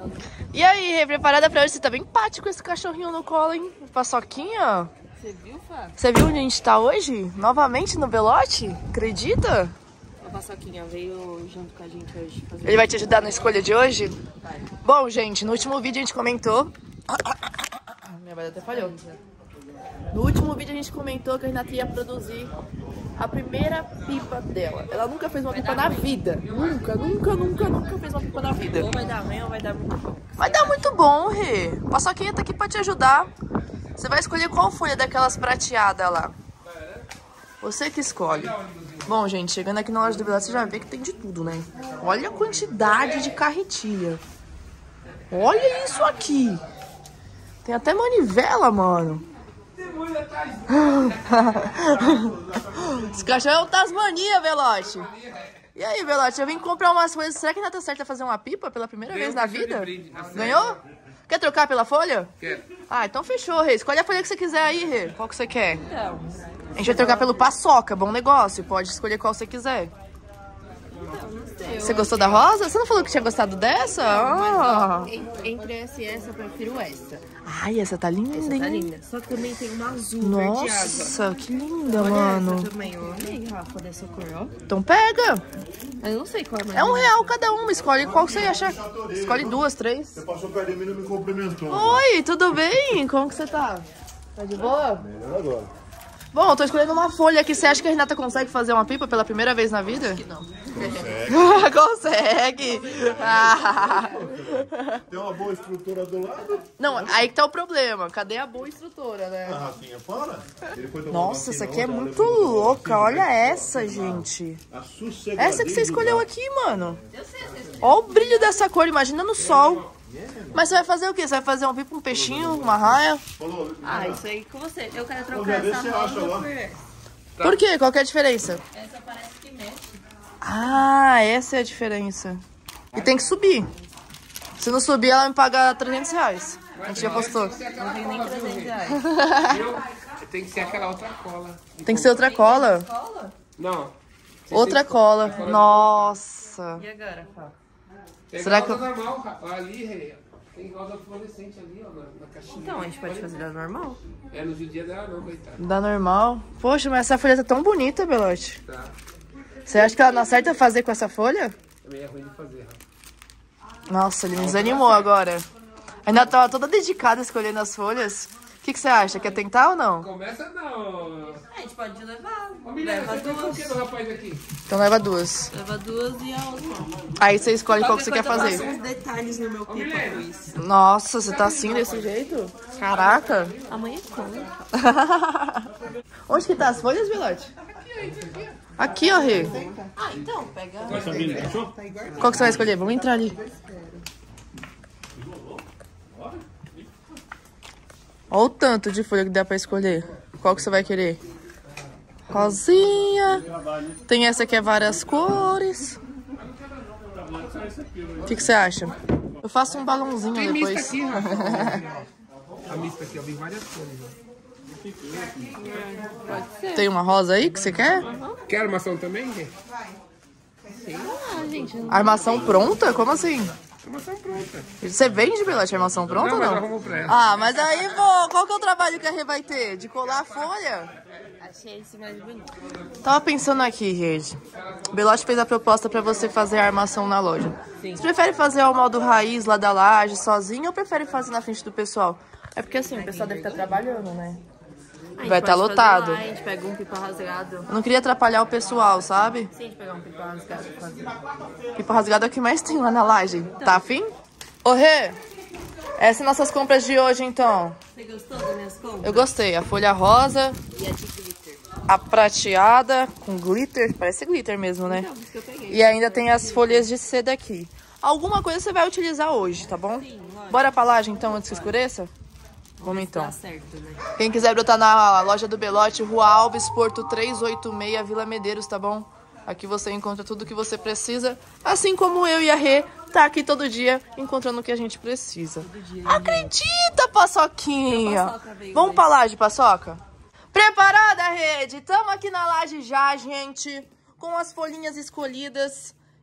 E aí, Rê, preparada pra hoje? Você tá bem empático com esse cachorrinho no colo, hein? Paçoquinha. Você viu, Fá? Você viu onde a gente tá hoje? Novamente no Belote? Acredita? A Paçoquinha veio junto com a gente hoje. Ele vai te ajudar na escolha de hoje? Vai. Bom, gente, no último vídeo a gente comentou... Minha voz até falhou. No último vídeo a gente comentou que a Renata ia produzir a primeira pipa dela. Ela nunca fez uma pipa na vida. Nunca fez uma pipa na vida. Ou vai dar ruim ou vai dar muito bom. Vai dar muito bom, Rê. O Paçoquinha tá aqui pra te ajudar. Você vai escolher qual folha daquelas prateadas lá. Você que escolhe. Bom, gente, chegando aqui na loja do Belote, você já vê que tem de tudo, né? Olha a quantidade de carretilha. Olha isso aqui. Tem até manivela, mano. Esse cachorro é um Tasmania, Belote. E aí, Belote, eu vim comprar umas coisas. Será que ainda tá certo a fazer uma pipa pela primeira vez na vida? Ganhou? Quer trocar pela folha? Quero. Ah, então fechou, Rê. Escolhe a folha que você quiser aí, Rê. Qual que você quer? Então, A gente vai trocar pelo paçoca, bom negócio. Pode escolher qual você quiser. não sei. Você gostou da rosa? Você não falou que tinha gostado dessa? Ah. Entre essa e essa, eu prefiro essa. Ai, essa tá linda, Essa hein? tá linda. Só que também tem uma azul, verde água. Nossa, que linda, Olha mano. essa também, eu amei, Rafa, dessa cor, ó. Então pega. Eu não sei qual é mais. É R$1 cada uma. Escolhe qual que você achar. Escolhe 2, 3. Você passou perto de mim e não me cumprimentou. Oi, tudo bem? Como que você tá? Tá de boa? Melhor agora. Bom, eu tô escolhendo uma folha aqui. Você acha que a Renata consegue fazer uma pipa pela primeira vez na vida? Não. Consegue! Ah. Tem uma boa estrutura do lado. Não, aí que tá o problema. Cadê a boa instrutora, né? A Rafinha fora. Ele foi tomar Nossa, vacina essa aqui é ontem, muito ela levou uma louca. vacina, Olha né? essa, gente. A sossegadinha Essa que você do escolheu lado. aqui, mano. Olha o brilho dessa cor, imagina no sol. Mas você vai fazer o quê? Você vai fazer um pipa, um peixinho, uma raia? Falou, Ah, isso aí com você. Eu quero Vamos trocar ver essa se você rosa acha lá. por essa. Por quê? Qual que é a diferença? Essa parece que mexe. Ah, essa é a diferença. E tem que subir. Se não subir, ela me paga R$300. A gente já postou. Não tem nem 300 reais. Tem que ser aquela outra cola. Tem que ser outra cola. Cola? Não. Outra cola. Nossa. E agora, Fá? Tem Será rosa que normal, cara. Ali, Rê. Tem rosa fluorescente ali, ó, na caixinha. Então, a gente pode fazer da normal? É, no dia dela não, coitada. dá normal? Poxa, mas essa folha tá tão bonita, Belote. Tá. Você acha que ela não acerta fazer com essa folha? Também é ruim de fazer, Rafa. Nossa, ele me desanimou agora. Ainda tava toda dedicada escolhendo as folhas. O que você acha? Quer tentar ou não? Começa não. A gente pode levar. Ô, Milena, Leva você pensou o duas. que do rapaz aqui? Então leva 2. Leva duas e a outra. Aí você escolhe qual que você quer Qualquer coisa eu fazer. passo uns detalhes no meu pipa com isso. Nossa, você tá assim desse jeito? Caraca. Amanhã conta. Onde que tá as folhas, Belote? Aqui, ó, Rê. Ah, então, pega. Qual que você vai escolher? Vamos entrar ali. Olha o tanto de folha que dá pra escolher. Qual que você vai querer? Rosinha. Tem essa que é várias cores. O que você acha? Eu faço um balãozinho Tem mista depois. aqui, Rafa. A mista aqui, ó, vem várias cores, ó. Pode ser. Tem uma rosa aí que você quer? Quer armação também, Rê? Sei lá, gente. Eu não- Armação pronta? Como assim? Armação pronta. Você vende, Belote, armação pronta Não, ou mas não? arrumou pra ela. Ah, mas aí, pô, qual que é o trabalho que a Rê vai ter? De colar a folha? Achei esse mais bonito. Tava pensando aqui, Rede. O Belote fez a proposta pra você fazer a armação na loja. Sim. Você prefere fazer ao modo raiz lá da laje, sozinho, ou prefere fazer na frente do pessoal? É porque assim, o pessoal deve estar trabalhando, né? A gente Vai estar pode fazer lotado. lá, a gente pega um pipa rasgado. Eu não queria atrapalhar o pessoal, sabe? Se a gente pegar um pipa rasgado e fazer. Pipa rasgada é o que mais tem lá na laje. Tá afim? Ô, Rê, essas são nossas compras de hoje, então. Você gostou das minhas compras? Eu gostei. A folha rosa, E a de glitter. a prateada com glitter. Parece glitter mesmo, né? Então, por isso que eu peguei. E ainda tem as folhas de seda aqui. Alguma coisa você vai utilizar hoje, tá bom? Sim, lógico. Bora pra laje, então, antes que escureça? Vamos então. Tá certo, né? Quem quiser brotar na loja do Belote, Rua Alves, Porto 386, Vila Medeiros, tá bom? Aqui você encontra tudo o que você precisa, assim como eu e a Rê tá aqui todo dia encontrando o que a gente precisa. Acredita, Paçoquinha! Paçoca veio Vamos hoje. pra laje, Paçoca? Preparada, Rede? Tamo aqui na laje já, gente, com as folhinhas escolhidas.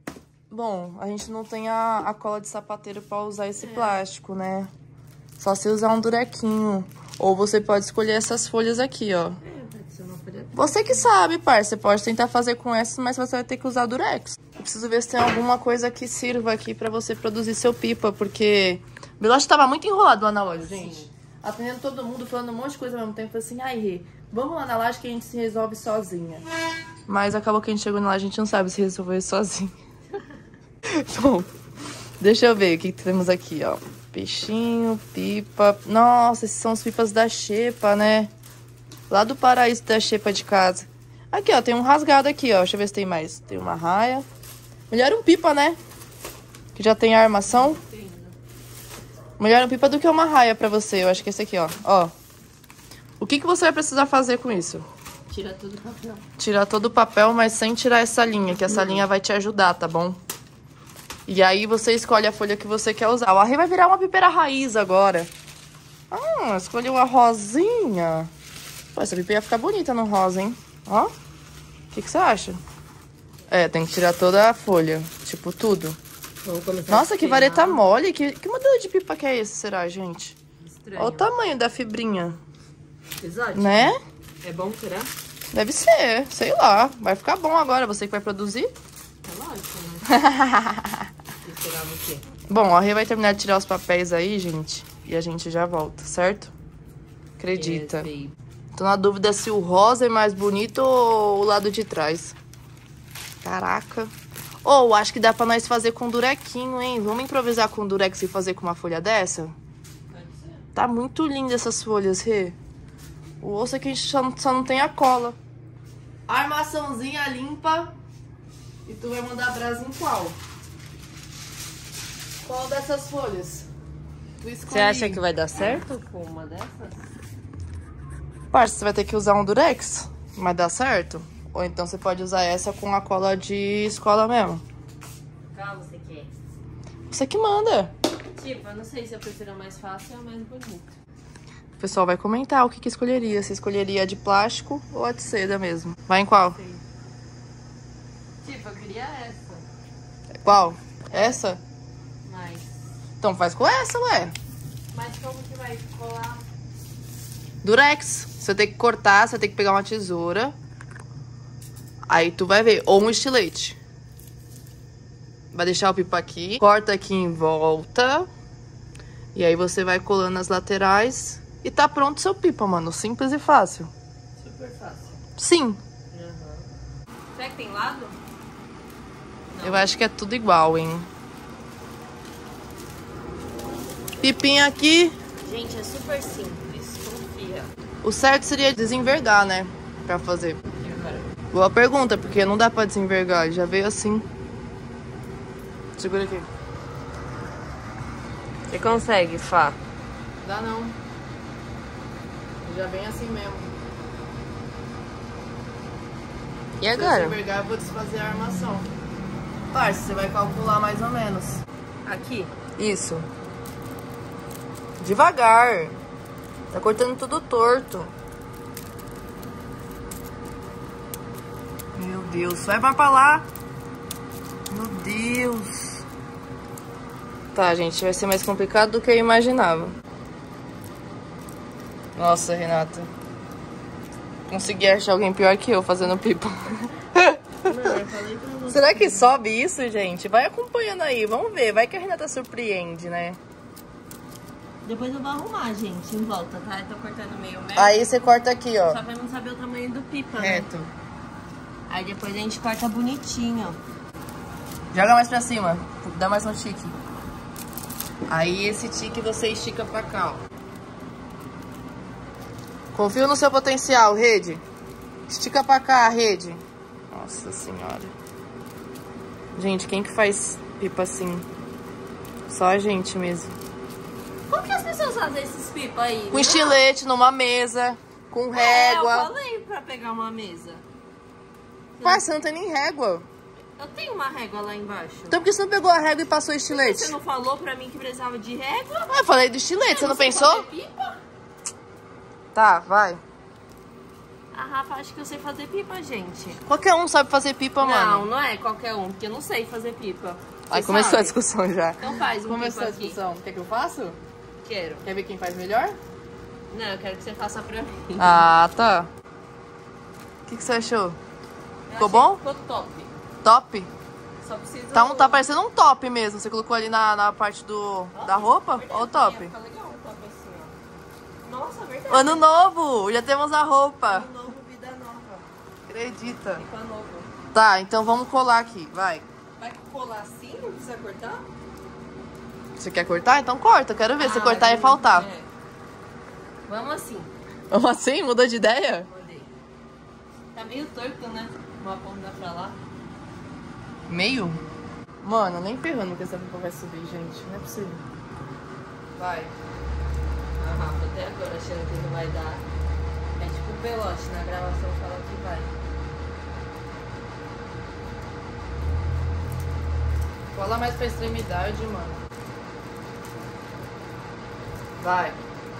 Bom, a gente não tem a cola de sapateiro pra usar esse plástico, né? Só se usar um durequinho. Ou você pode escolher essas folhas aqui, ó. Você que sabe, parça. Você pode tentar fazer com essas, mas você vai ter que usar durex. Eu preciso ver se tem alguma coisa que sirva aqui pra você produzir seu pipa, porque... O Bilote tava muito enrolado lá na loja, gente. Atendendo todo mundo, falando um monte de coisa ao mesmo tempo. Falei assim, ai, Rê, vamos lá na loja que a gente se resolve sozinha. Mas acabou que a gente chegou lá, a gente não sabe se resolver sozinho. Bom, deixa eu ver o que temos aqui, ó. Peixinho, pipa. Nossa, esses são os pipas da Xepa, né? Lá do paraíso da Xepa de casa. Aqui, ó, tem um rasgado aqui, ó. Deixa eu ver se tem mais. Tem uma raia. Melhor um pipa, né? Que já tem a armação. Melhor um pipa do que uma raia pra você. Eu acho que esse aqui, ó. O que você vai precisar fazer com isso? Tira todo o papel. Tirar todo o papel, mas sem tirar essa linha, que essa linha vai te ajudar, tá bom? E aí você escolhe a folha que você quer usar. O Arrê vai virar uma pipeira raiz agora. Ah, escolheu a rosinha. Pô, essa pipa ia ficar bonita no rosa, hein? Ó. O que você acha? É, tem que tirar toda a folha. Tipo, tudo. Vamos começar. Nossa, que vareta mole. Que modelo de pipa que é esse, será, gente? Estranho. Olha o tamanho da fibrinha. Exótico. Né? É bom, será? Deve ser, sei lá. Vai ficar bom agora, você que vai produzir. É lógico, né? Esperava o quê? Bom, a Rê vai terminar de tirar os papéis aí, gente. E a gente já volta, certo? Acredita. Yes, baby. Tô na dúvida se o rosa é mais bonito ou o lado de trás. Caraca. Ou acho que dá pra nós fazer com durequinho, hein? Vamos improvisar com durex e fazer com uma folha dessa? Tá muito linda essas folhas, Rê. O osso é que a gente só não tem a cola. Armaçãozinha limpa. E tu vai mandar a brasa em qual? Qual dessas folhas? Tu escolhe. Você acha que vai dar certo com uma dessas? Parça, você vai ter que usar um durex. Mas dá certo? Ou então você pode usar essa com a cola de escola mesmo. Qual você quer? Você que manda. Tipo, eu não sei se eu prefiro a mais fácil ou a mais bonita. O pessoal vai comentar o que escolheria. Se escolheria a de plástico ou a de seda mesmo. Vai em qual? Sim. Tipo, eu queria essa. Qual? Essa? Mas... Então faz com essa, ué. Mas como que vai colar? Durex. Você tem que cortar, você tem que pegar uma tesoura. Aí tu vai ver. Ou um estilete. Vai deixar o pipa aqui. Corta aqui em volta. E aí você vai colando as laterais. E tá pronto o seu pipa, mano. Simples e fácil. Super fácil. Sim. Uhum. Será que tem lado? Não. Eu acho que é tudo igual, hein? Pipinha aqui. Gente, é super simples. Confia. O certo seria desenvergar, né? Pra fazer. Boa pergunta, porque não dá pra desenvergar. Ele já veio assim. Segura aqui. Você consegue, Fá? Dá não. Já vem assim mesmo. E Se agora? eu desenvergar, eu vou desfazer a armação. Parça, você vai calcular mais ou menos. Aqui? Isso. Devagar. Tá cortando tudo torto. Meu Deus. Vai pra lá. Meu Deus. Tá, gente. Vai ser mais complicado do que eu imaginava. Nossa, Renata. Consegui achar alguém pior que eu fazendo pipa. Será que sobe isso, gente? Vai acompanhando aí. Vamos ver. Vai que a Renata surpreende, né? Depois eu vou arrumar, gente, em volta, tá? Eu tô cortando meio metro. Aí você corta aqui, ó. Só pra não saber o tamanho do pipa, né? Reto. Aí depois a gente corta bonitinho, ó. Joga mais pra cima. Dá mais um tique. Aí esse tique você estica pra cá, ó. Confio no seu potencial, Rede. Estica pra cá, Rede. Nossa senhora. Gente, quem que faz pipa assim? Só a gente mesmo. Como que as pessoas fazem esses pipas aí? Com estilete numa mesa, com régua. Eu falei pra pegar uma mesa. Pai, você não tem nem régua. Eu tenho uma régua lá embaixo. Então por que você não pegou a régua e passou o estilete? Você não falou pra mim que precisava de régua? Ah, eu falei do estilete, você não pensou? Pipa? Tá, vai. A Rafa acha que eu sei fazer pipa, gente. Qualquer um sabe fazer pipa, mano. Não é qualquer um, porque eu não sei fazer pipa. Aí começou a discussão já. Então faz um Começou a pipa aqui. discussão. Quer que eu faça? Quero. Quer ver quem faz melhor? Não, eu quero que você faça pra mim. Ah, tá. O que você achou? Ficou bom? Ficou top. Top? Só preciso... Tá parecendo um top mesmo. Você colocou ali na parte da roupa? Olha o top. Fica legal um top assim, ó. Nossa, verdade. Ano novo! Já temos a roupa. Ano novo, vida nova. Acredita. Pipa novo. Tá, então vamos colar aqui. Vai. Vai colar assim? Não precisa cortar? Você quer cortar? Então corta. Eu quero ver. Se cortar ia mas faltar. é. Vamos assim. Vamos assim? Mudou de ideia? Mandei. Tá meio torto, né? Uma ponta pra lá. Meio? Mano, nem ferrando que essa pipa vai subir, gente. Não é possível. Vai. A Rafa até agora achando que não vai dar. É tipo o pelote, na gravação fala que vai. Cola mais pra extremidade, mano. Vai.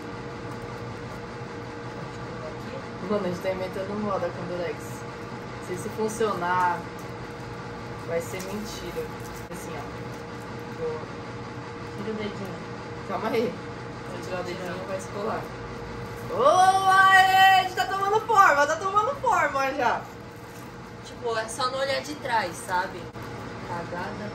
Mano, a gente tá inventando moda com o Durex. Se isso funcionar, vai ser mentira. Assim, ó. Boa. Tira o dedinho. Calma aí. Vou tirar o dedinho, vai descolar. Boa! A gente tá tomando forma já. Tipo, é só no olhar de trás, sabe? Cagada.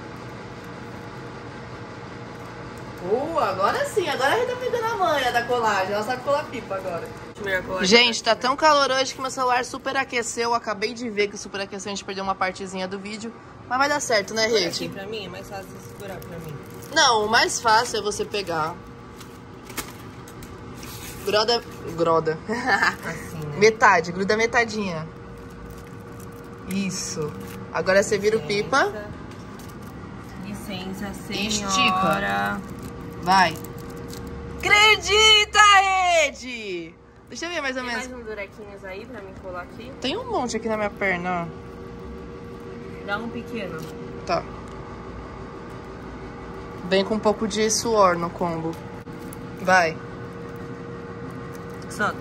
Boa, agora sim. Agora a gente tá pegando a manha da colagem. Ela sabe colar pipa agora. Gente, tá tão calor hoje que meu celular superaqueceu. Eu acabei de ver que superaqueceu, a gente perdeu uma partezinha do vídeo. Mas vai dar certo, né, Segura aqui gente? pra mim, é mais fácil de segurar pra mim. Não, o mais fácil é você pegar. Groda. Assim, né? Metade, gruda metadinha. Isso. Agora você vira o pipa. Licença, senhora. Estica. Vai. Acredita, Ed! Deixa eu ver mais ou Tem menos. mais um durequinhos aí pra me colar aqui? Tem um monte aqui na minha perna, Dá um pequeno. ó. Tá. Vem com um pouco de suor no combo. Vai. Solta.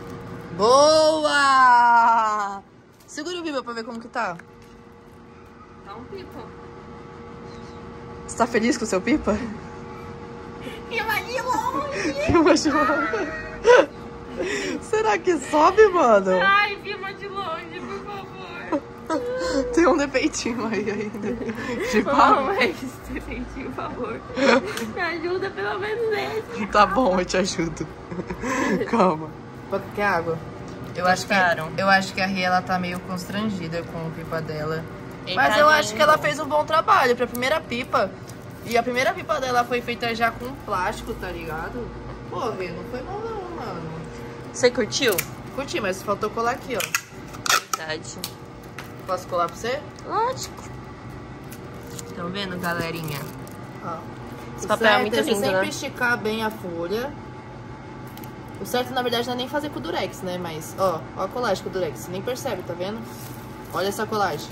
Boa! Segura o pipa pra ver como que tá. Tá um pipa. Você tá feliz com o seu pipa? Filma de longe! Filma de longe. Será que sobe, mano? Ai, filma de longe, por favor. Tem um defeitinho aí ainda. De Não, pau. mas por favor. Me ajuda pelo menos esse. Tá bom, eu te ajudo. Calma. Quer água? Eu acho que a Ria, ela tá meio constrangida com o pipa dela. Mas eu acho que ela fez um bom trabalho pra primeira pipa. E a primeira pipa dela foi feita já com plástico, tá ligado? Pô, Rê, não foi mal não, mano. Você curtiu? Curti, mas faltou colar aqui, ó. Verdade. Posso colar pra você? Lógico. Estão vendo, galerinha? Ó. Esse papel é muito lindo, sempre né? esticar bem a folha. O certo, na verdade, não é nem fazer com o Durex, né? Mas, ó a colagem com o Durex. Você nem percebe, tá vendo? Olha essa colagem.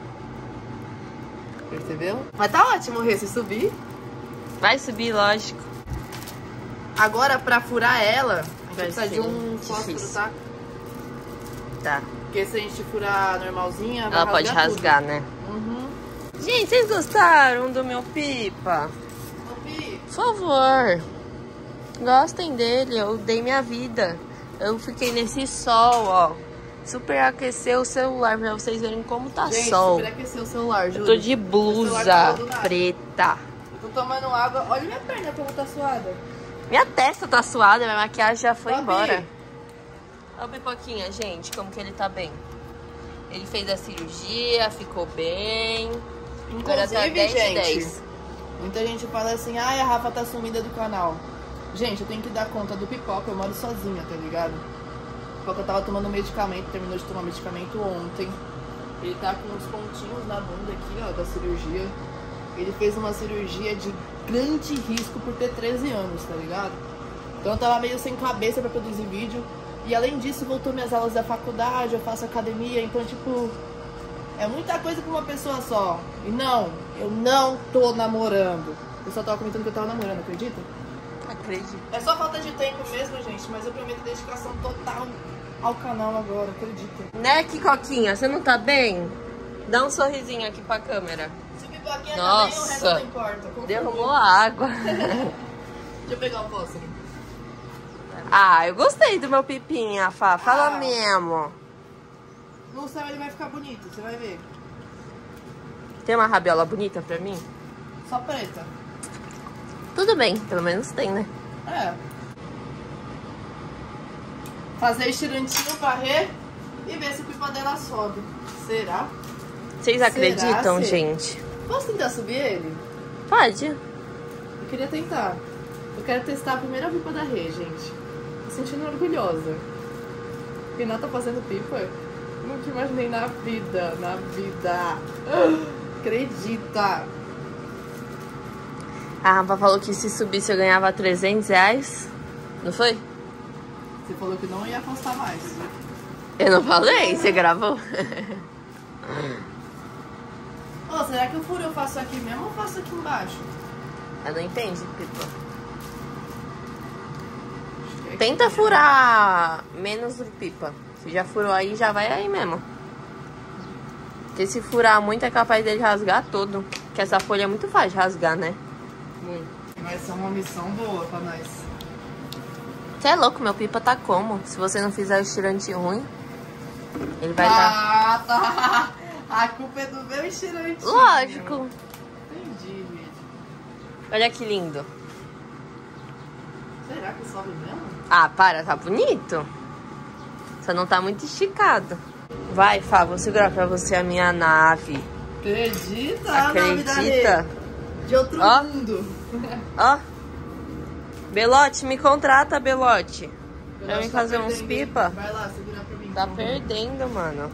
Percebeu? Mas tá ótimo, Rê, se subir. Vai subir, lógico. Agora, pra furar ela, a gente Vai precisa de ser um fósforo, difícil. tá? Tá. Porque se a gente furar normalzinha, vai Ela pode rasgar, tudo. né? Uhum. Gente, vocês gostaram do meu pipa? Sophie, Por favor. Gostem dele, eu dei minha vida. Eu fiquei nesse sol, ó. Super aqueceu o celular pra vocês verem como tá gente, sol. superaqueceu o celular, Eu juro. tô de O blusa celular tá do nada. preta. Eu tô tomando água. Olha minha perna como tá suada. Minha testa tá suada, minha maquiagem já foi Sophie, embora. Olha o Pipoquinha, gente, como que ele tá bem. Ele fez a cirurgia, ficou bem. Agora tá Inclusive, 10 de gente, 10. muita gente fala assim, ai, a Rafa tá sumida do canal. Gente, eu tenho que dar conta do Pipoca, eu moro sozinha, tá ligado? O Pipoca tava tomando medicamento, terminou de tomar medicamento ontem. Ele tá com uns pontinhos na bunda aqui, ó, da cirurgia. Ele fez uma cirurgia de grande risco por ter 13 anos, tá ligado? Então eu tava meio sem cabeça pra produzir vídeo. E além disso, voltou minhas aulas da faculdade, eu faço academia, então, tipo, é muita coisa pra uma pessoa só. E não, eu não tô namorando. Eu só tava comentando que eu tava namorando, acredita? Acredito. É só falta de tempo mesmo, gente, mas eu prometo dedicação total ao canal agora, acredita. Né, Kikoquinha? Você não tá bem? Dá um sorrisinho aqui pra câmera. Se o pipoquinha Nossa. tá bem, o resto não importa. Derrubou a água. Deixa eu pegar o fósforo. Ah, eu gostei do meu pipinha, Fá. Fala Ah. mesmo. No céu ele vai ficar bonito, você vai ver. Tem uma rabiola bonita pra mim? Só preta. Tudo bem, pelo menos tem, né? É. Fazer estirantinho, varrer e ver se o pipa dela sobe. Será? Vocês Será, acreditam, Cê? gente? Posso tentar subir ele? Pode. Eu queria tentar. Eu quero testar a primeira pipa da Rê, gente. Tô sentindo orgulhosa. Renata fazendo pipa? Nunca imaginei na vida, na vida. Acredita! A Rafa falou que se subisse eu ganhava R$300. Não foi? Você falou que não ia postar mais. Eu não falei? Você gravou? Ô, será que o furo eu faço aqui mesmo ou faço aqui embaixo? Eu não entendi, pipa. Tenta furar menos do pipa. Se já furou aí, já vai aí mesmo. Porque se furar muito é capaz dele rasgar todo. Porque essa folha é muito fácil de rasgar, né? Muito. Vai ser uma missão boa pra nós. Você é louco, meu pipa tá como? Se você não fizer o estirante ruim, ele vai dar... Tá. A culpa é do meu estirante. Lógico. Entendi, gente. Olha que lindo. Será que sobe mesmo? Ah, para, tá bonito. Só não tá muito esticado. Vai, Fá, vou segurar pra você a minha nave. Acredita? A nave da Acredita? Rê. De outro Ó. mundo. Ó. Belote, me contrata, Belote. Pra Eu mim acho que fazer tá uns perdendo. pipa. Vai lá, segura pra mim. Tá perdendo, mano.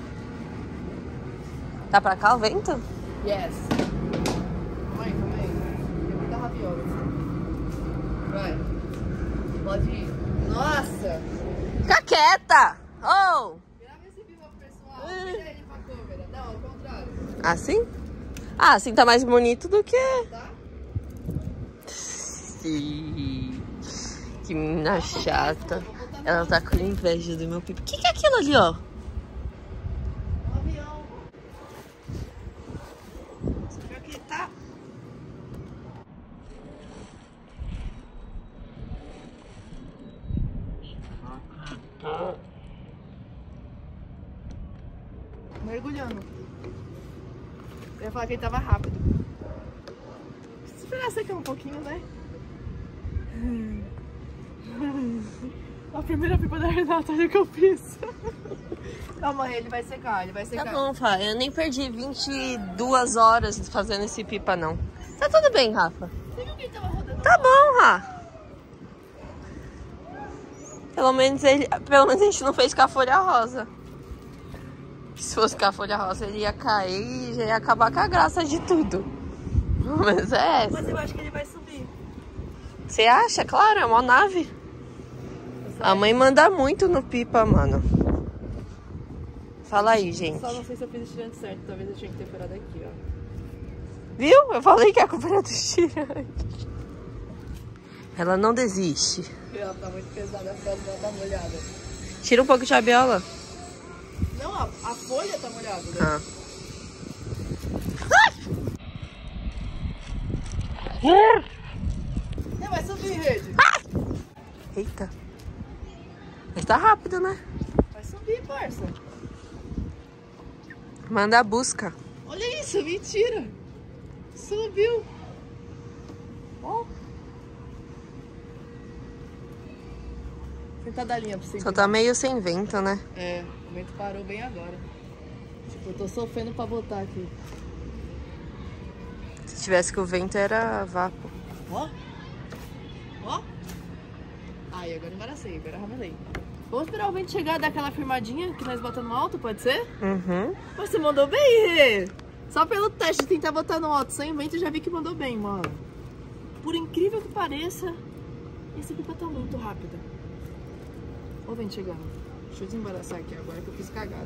Tá pra cá o vento? Yes. Calma aí, calma aí. Tem muita rabiola. Vai. Pode ir. Nossa! Fica quieta! Oh! Grava esse vídeo pro pessoal. Vira ele pra câmera. Não, ao contrário. Assim? Ah, assim tá mais bonito do que... Tá? Sim. Que menina chata. Ela tá com inveja do meu pipo. O que é aquilo ali, ó? Um avião. Fica aqui, tá? Mergulhando. Eu ia falar que ele tava rápido. Se esperar secar um pouquinho, né? A primeira pipa da Renata, olha o que eu fiz. Calma aí, ele vai secar, ele vai secar. Tá bom, Fá. Eu nem perdi 22 horas fazendo esse pipa, não. Tá tudo bem, Rafa. Você viu que ele tava rodando? Tá bom, Rafa. Pelo menos a gente não fez com a folha rosa. Se fosse com a folha rosa, ele ia cair e já ia acabar com a graça de tudo. Mas é essa. Mas eu acho que ele vai subir. Você acha? Claro, é uma nave. A mãe manda muito no pipa, mano. Fala aí, gente. Só não sei se eu fiz o estirante certo. Talvez eu tinha que ter furado aqui, ó. Viu? Eu falei que a culpa era do estirante. Ela não desiste. Ela tá muito pesada, a folha dela tá molhada. Tira um pouco de rabiola. Não, a folha tá molhada, né? Ah. Não, vai subir, Rede. Eita. Mas tá rápido, né? Vai subir, parça. Manda a busca. Olha isso, mentira. Subiu. Ó. Sentada a linha pra você. Só tá meio sem vento, né? É, o vento parou bem agora. Tipo, eu tô sofrendo pra botar aqui. Se tivesse com o vento, era vapo. Ó. Ó. Aí, agora embaracei, agora ramelei. Vamos esperar o vento chegar, dar aquela firmadinha que nós botamos no alto, pode ser? Uhum. Mas você mandou bem, Rê. Só pelo teste de tentar botar no alto sem vento, eu já vi que mandou bem, mano. Por incrível que pareça, esse pipa tá muito rápido. Ó o vento chegando. Deixa eu desembaraçar aqui agora que eu fiz cagada.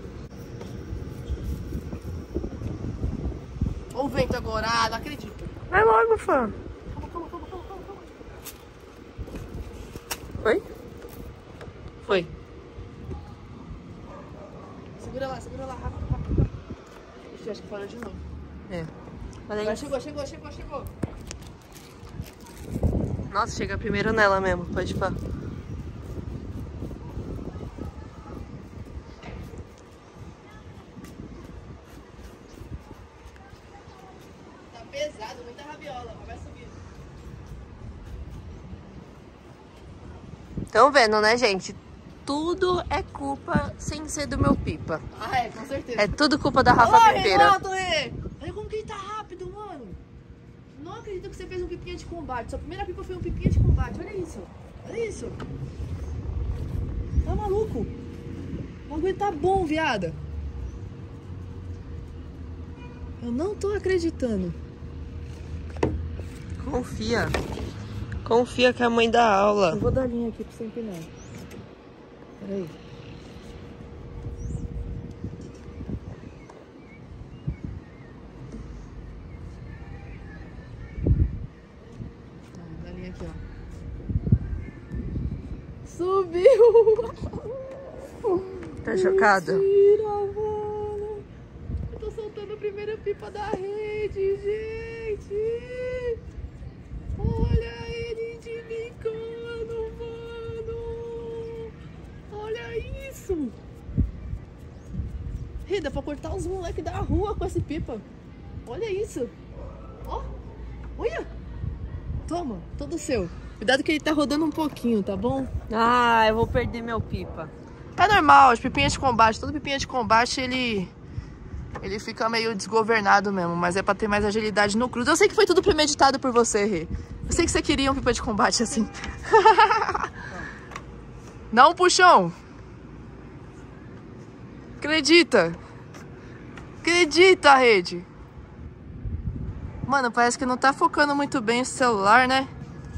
Ó o vento agora, ah, não acredito. Vai logo, fã. Calma, calma. Foi? Foi. Segura lá, rápido. Ixi, acho que parou de novo. É. Mas Vai, aí... chegou. Nossa, chega primeiro nela mesmo, pode pá. Tá pesado, muita rabiola, mas vai subir. Estão vendo, né, gente? Tudo é culpa sem ser do meu pipa. Ah, é, com certeza. É tudo culpa da Rafa Pipeira. Olha como que ele tá rápido, mano. Não acredito que você fez um pipinha de combate. Sua primeira pipa foi um pipinha de combate. Olha isso. Tá maluco? O bagulho tá bom, viada. Eu não tô acreditando. Confia que a mãe dá aula. Eu vou dar linha aqui pra você empinar. Peraí. Dá linha aqui, ó. Subiu! Tá chocada? Mentira, mano! Eu tô soltando a primeira pipa da rede, gente! Olha ele indicando, mano! Olha isso! Rê, dá pra cortar os moleques da rua com essa pipa. Olha isso! Ó! Olha! Toma, todo seu. Cuidado que ele tá rodando um pouquinho, tá bom? Ah, eu vou perder meu pipa. É normal, as pipinhas de combate, todo pipinha de combate ele fica meio desgovernado mesmo, mas é pra ter mais agilidade no cruzo. Eu sei que foi tudo premeditado por você, Rê. Eu sei que você queria um pipa de combate assim. Dá um puxão. Acredita, rede. Mano, parece que não tá focando muito bem esse celular, né?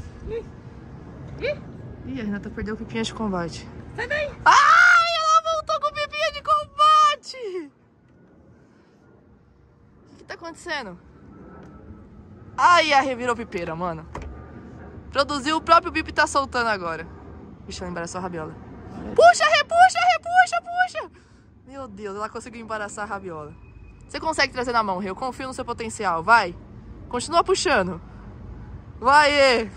Ih, a Renata perdeu o pipinha de combate. Sai daí! Ai, ela voltou com o pipinha de combate! O que tá acontecendo? Ai, a revirou pipeira, mano. Produziu o próprio bip e tá soltando agora. Deixa eu embaraçar a rabiola. Puxa, puxa! Meu Deus, ela conseguiu embaraçar a rabiola. Você consegue trazer na mão, Rê. Eu confio no seu potencial. Vai. Continua puxando. Vai, Ê.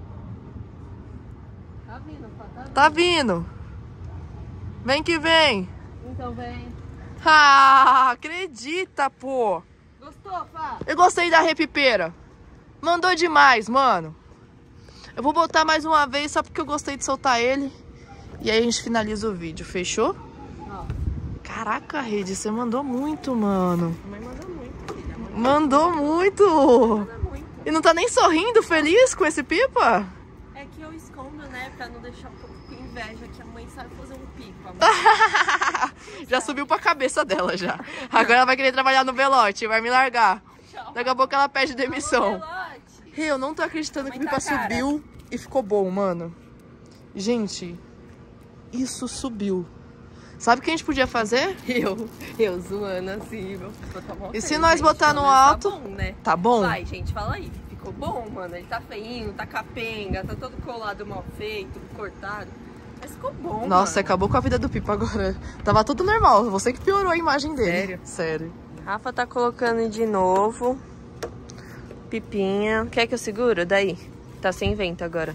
Tá vindo, pá, Tá vindo. Vem que vem. Então vem. Ah, acredita, pô. Gostou, pá? Eu gostei da repipeira. Mandou demais, mano. Eu vou botar mais uma vez só porque eu gostei de soltar ele. E aí a gente finaliza o vídeo, fechou? Ó. Caraca, Rede, você mandou muito, mano. A mãe mandou muito, filha. A mãe Mandou muito. manda muito. E não tá nem sorrindo, feliz com esse pipa? É que eu escondo, né? Pra não deixar um pouco com inveja que a mãe sabe fazer um pipa. Já subiu pra cabeça dela, já. Agora ela vai querer trabalhar no Velote, vai me largar. Daqui a pouco ela pede demissão. Rê, eu não tô acreditando que o pipa subiu e ficou bom, mano. Gente, isso subiu. Sabe o que a gente podia fazer? Eu zoando assim, meu pipa tá bom. E se nós botar no alto? Tá bom, né? Tá bom? Vai, gente, fala aí. Ficou bom, mano? Ele tá feinho, tá capenga, tá todo colado mal feito, cortado. Mas ficou bom, Nossa, mano. acabou com a vida do pipa agora. Tava tudo normal, você que piorou a imagem dele. Sério. Rafa tá colocando de novo. Pipinha. Quer que eu seguro? Daí. Tá sem vento agora.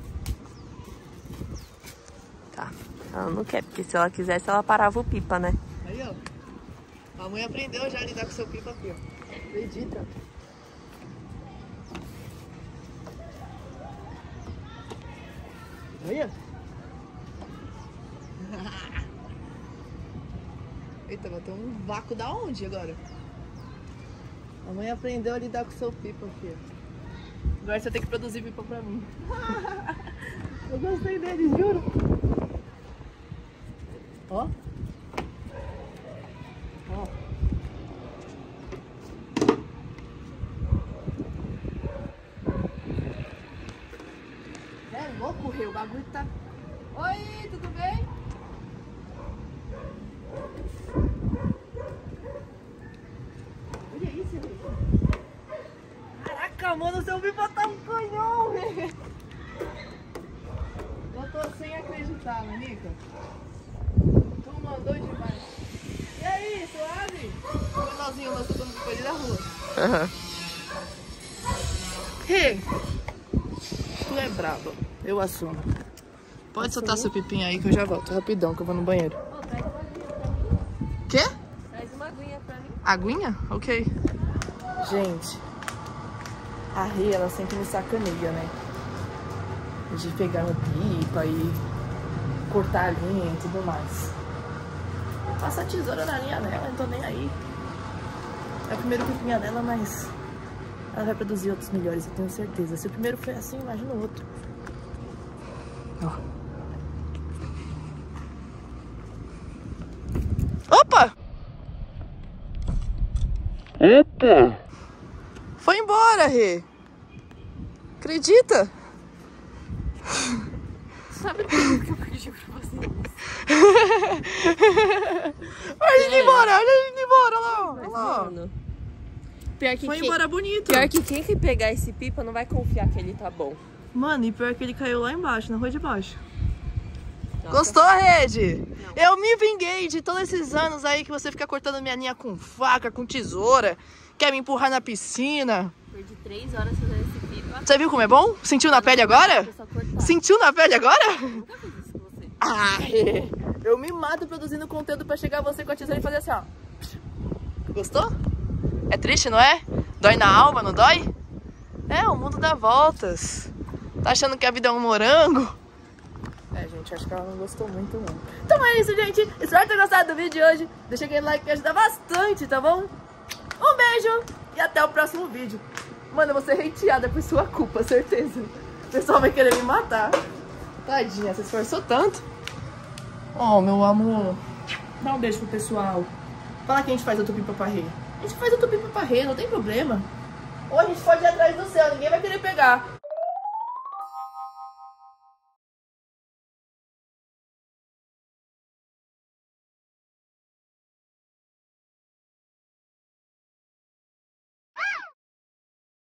Tá. Ela não quer, porque se ela quisesse, ela parava o pipa, né? Aí, ó. A mãe aprendeu já a lidar com seu pipa aqui, ó. Acredita? Olha. Eita, bateu um vácuo da onde agora? A mãe aprendeu a lidar com seu pipa aqui, ó. Agora você tem que produzir pipa pra mim. Eu gostei dele, juro. Ó. Ó. É louco, Rê, o bagulho tá... Oi, tudo bem? Olha isso, Rê. Caraca, mano, seu pipa tá um canhão, Rê. Eu tô sem acreditar, Manica. Tu mandou demais. sozinho, nós soltando pipa ali na rua. Aham. Rê, tu é braba, eu assumo. Pode soltar seu pipinho aí que eu já volto, rapidão, que eu vou no banheiro. Quê? Traz uma aguinha pra mim. Aguinha? Ok. Gente, a Rê, ela sempre me sacaneia, né? De pegar no pipa e cortar a linha e tudo mais. Eu passo a tesoura na linha dela, não tô nem aí. É o primeiro pipinha dela, mas ela vai produzir outros melhores, eu tenho certeza. Se o primeiro foi assim, imagina o outro. Ó. Opa! Eita! Foi embora, Rê. Acredita? Sabe por que eu pedi pra você? Olha ele indo embora, olha ele indo embora, olha lá. Olha lá. Mano, pior que Foi embora bonito. Pior que quem que pegar esse pipa não vai confiar que ele tá bom. Mano, e pior que ele caiu lá embaixo, na rua de baixo. Nossa. Gostou, Rede? Eu me vinguei de todos esses anos aí que você fica cortando minha linha com faca, com tesoura, quer me empurrar na piscina. Perdi 3 horas fazendo esse pipa. Você viu como é bom? Sentiu na pele agora? Só cortar. Sentiu na pele agora? Nunca fiz isso com você. Ai, eu me mato produzindo conteúdo pra chegar você com a tesoura e fazer assim, ó. Gostou? É triste, não é? Dói na alma, não dói? É, o mundo dá voltas. Tá achando que a vida é um morango? É, gente, acho que ela não gostou muito, não. Então é isso, gente. Espero ter gostado do vídeo de hoje. Deixa aquele like que ajuda bastante, tá bom? Um beijo e até o próximo vídeo. Mano, eu vou ser hateada por sua culpa, certeza. O pessoal vai querer me matar. Tadinha, você esforçou tanto. Oh, meu amor. Dá um beijo pro pessoal. Fala que a gente faz outro pipa pra Rê. A gente faz outro pipa pra Rê, não tem problema. Ou a gente pode ir atrás do céu, ninguém vai querer pegar.